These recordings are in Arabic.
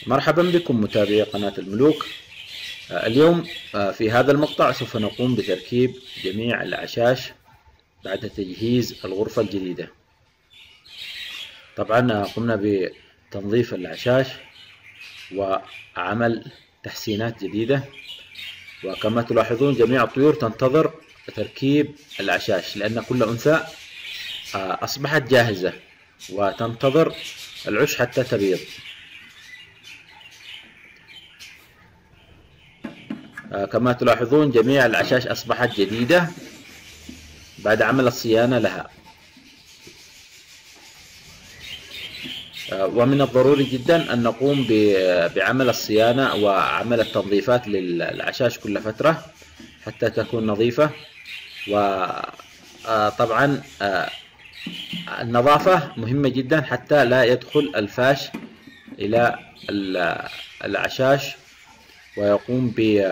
مرحبا بكم متابعي قناة الملوك. اليوم في هذا المقطع سوف نقوم بتركيب جميع الأعشاش بعد تجهيز الغرفة الجديدة. طبعا قمنا بتنظيف الأعشاش وعمل تحسينات جديدة، وكما تلاحظون جميع الطيور تنتظر تركيب الأعشاش لأن كل أنثى أصبحت جاهزة وتنتظر العش حتى تبيض. كما تلاحظون جميع الأعشاش أصبحت جديدة بعد عمل الصيانة لها، ومن الضروري جدا أن نقوم بعمل الصيانة وعمل التنظيفات للأعشاش كل فترة حتى تكون نظيفة. وطبعا النظافة مهمة جدا حتى لا يدخل الفاش إلى الأعشاش ويقوم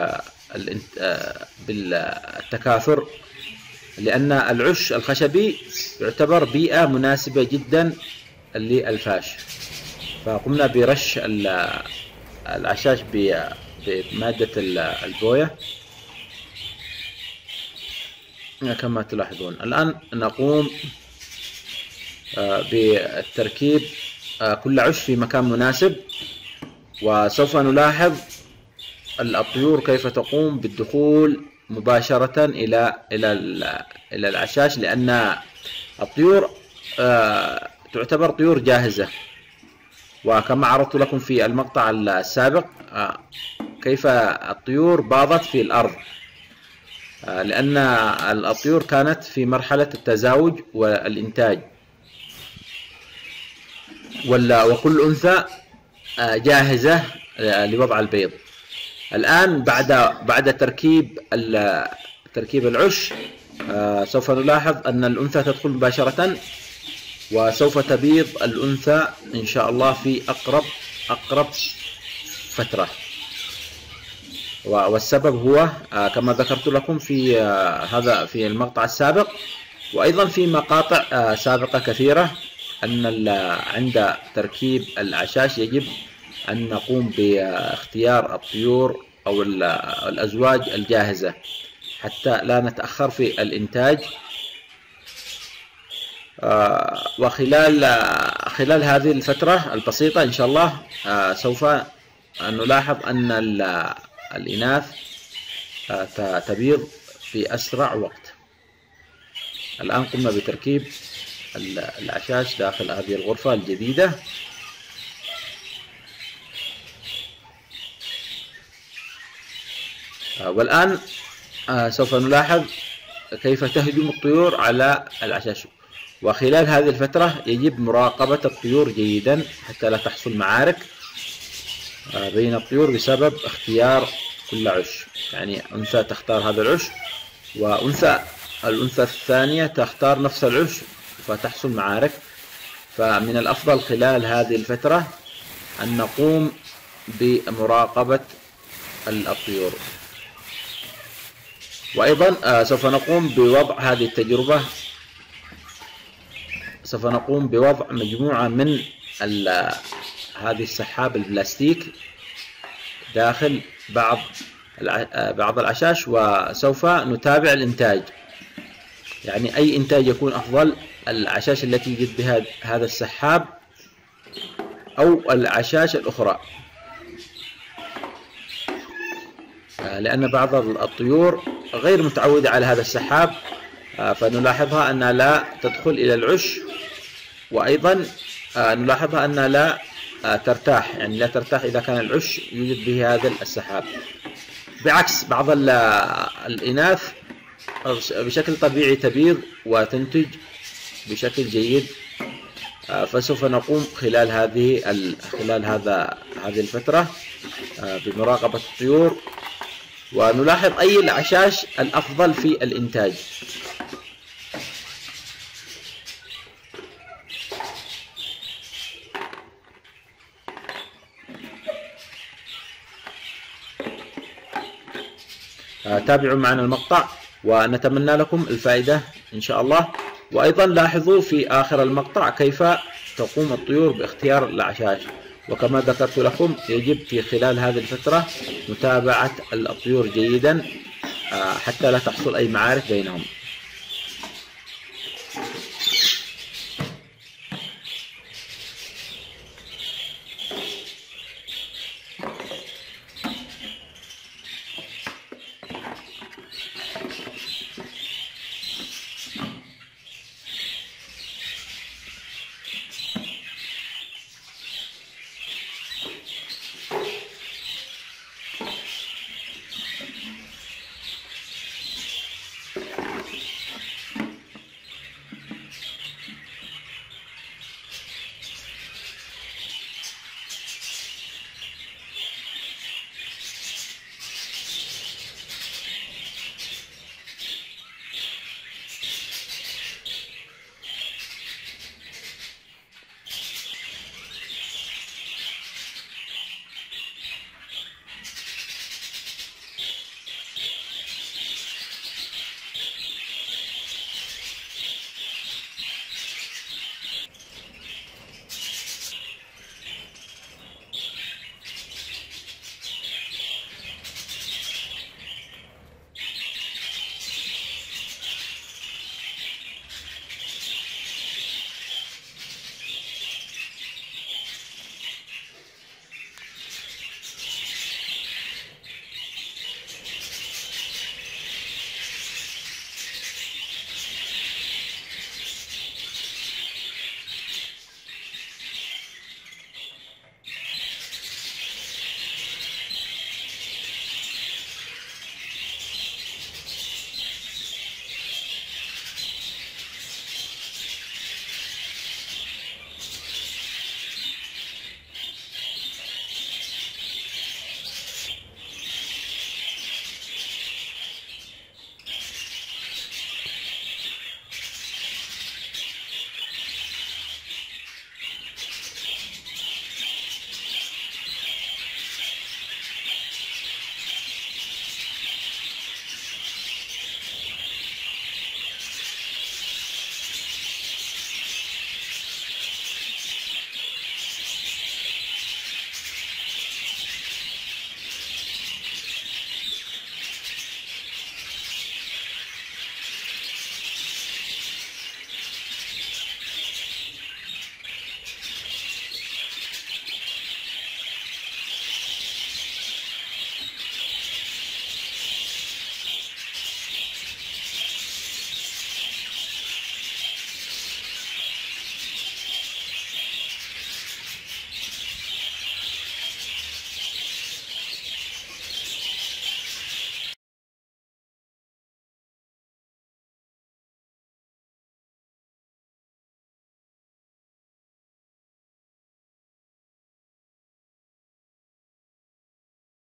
بالتكاثر، لأن العش الخشبي يعتبر بيئة مناسبة جدا للفاش. فقمنا برش الأعشاش بمادة البوية كما تلاحظون. الآن نقوم بالتركيب كل عش في مكان مناسب، وسوف نلاحظ الطيور كيف تقوم بالدخول مباشرة إلى الأعشاش، لأن الطيور تعتبر طيور جاهزة. وكما عرضت لكم في المقطع السابق كيف الطيور باضت في الأرض، لأن الطيور كانت في مرحلة التزاوج والإنتاج، وكل أنثى جاهزة لوضع البيض. الآن بعد تركيب العش سوف نلاحظ أن الأنثى تدخل مباشرة، وسوف تبيض الأنثى إن شاء الله في أقرب فترة. والسبب هو كما ذكرت لكم في المقطع السابق وأيضا في مقاطع سابقة كثيرة أن عند تركيب الأعشاش يجب أن نقوم باختيار الطيور أو الأزواج الجاهزة حتى لا نتأخر في الإنتاج. وخلال هذه الفترة البسيطة إن شاء الله سوف نلاحظ أن الإناث تبيض في أسرع وقت. الآن قمنا بتركيب الأعشاش داخل هذه الغرفة الجديدة. والآن سوف نلاحظ كيف تهجم الطيور على الأعشاش، وخلال هذه الفترة يجب مراقبة الطيور جيدا حتى لا تحصل معارك بين الطيور بسبب اختيار كل عش. يعني أنثى تختار هذا العش الأنثى الثانية تختار نفس العش فتحصل معارك. فمن الأفضل خلال هذه الفترة أن نقوم بمراقبة الطيور. وأيضا سوف نقوم بوضع مجموعة من هذه السحاب البلاستيك داخل بعض الأعشاش، وسوف نتابع الإنتاج. يعني أي إنتاج يكون أفضل، الأعشاش التي يوجد بها هذا السحاب أو الأعشاش الأخرى، لأن بعض الطيور غير متعودة على هذا السحاب فنلاحظها أنها لا تدخل إلى العش، وأيضا نلاحظها أنها لا ترتاح، يعني لا ترتاح إذا كان العش يوجد به هذا السحاب، بعكس بعض الإناث بشكل طبيعي تبيض وتنتج بشكل جيد. فسوف نقوم خلال هذه الفترة بمراقبة الطيور ونلاحظ أي الأعشاش الأفضل في الإنتاج. تابعوا معنا المقطع ونتمنى لكم الفائدة إن شاء الله. وأيضا لاحظوا في آخر المقطع كيف تقوم الطيور باختيار الأعشاش، وكما ذكرت لكم يجب في خلال هذه الفترة متابعة الطيور جيدا حتى لا تحصل أي معارك بينهم.